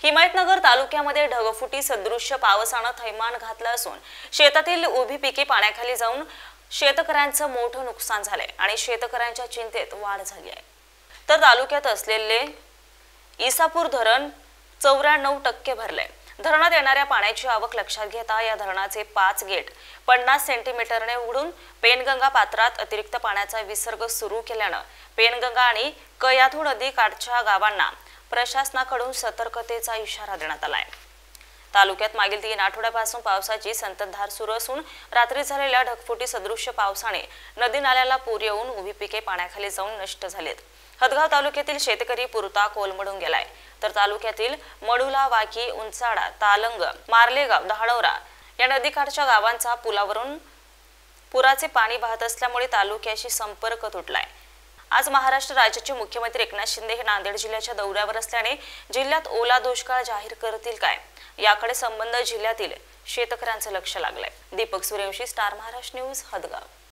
हिमायतनगर तालुक्यामध्ये ढगफुटी सदृश्य पावसाने थैमान घातलं असून शेतातील उभी पिके पाण्याखाली जाऊन शेतकऱ्यांचं मोठं नुकसान झालंय आणि शेतकऱ्यांच्या चिंतेत वाढ झाली आहे। तर तालुक्यात असलेले इसापूर धरण 94% भरले। धरणात येणाऱ्या पाण्याची आवक लक्षात घेता या धरणाचे 5 गेट 50 सेंटीमीटरने उघडून पेनगंगा पात्रात अतिरिक्त पाण्याचा विसर्ग सुरू केल्याने पेनगंगा आणि कयाधू नदी काठच्या गावांना प्रशासनाकडून सतर्कतेचा इशारा देण्यात आलाय। तालुक्यात मागील 3 आठवड्यापासून पावसाची संततधार सुरू असून रात्री झालेल्या ढगफुटी सदृश्य पावसाने नदी नाल्याला पूर येऊन उभी पिके पाण्याखाली जाऊन नष्ट झालीत। हदगाव तालुक्यातील शेतकरी पुरता कोलमडून गेलाय, तर तालुक्यातील मडुला, वाकी, उंचाडा, तालंग, मार्लेगाव, दहाडवरा या नदीकाठच्या गावांचा पुलावरून पुराचे पाणी वाहत असल्यामुळे तालुक्याशी संपर्क तुटलाय। आज महाराष्ट्र राज्याचे मुख्यमंत्री एकनाथ शिंदे हे नांदेड जिल्ह्याच्या दौऱ्यावर असल्याने जिल्ह्यात ओला दुष्काळ जाहीर करतील काय याकडे संबंधित जिल्ह्यातील शेतकऱ्यांचं लक्ष लागलंय। Deepak Suryavanshi, star Maharashtra news, Hadgaon.